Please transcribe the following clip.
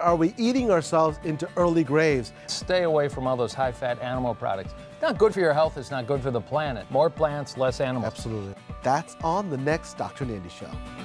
Are we eating ourselves into early graves? Stay away from all those high-fat animal products. It's not good for your health, it's not good for the planet. More plants, less animals. Absolutely. That's on the next Dr. Nandi Show.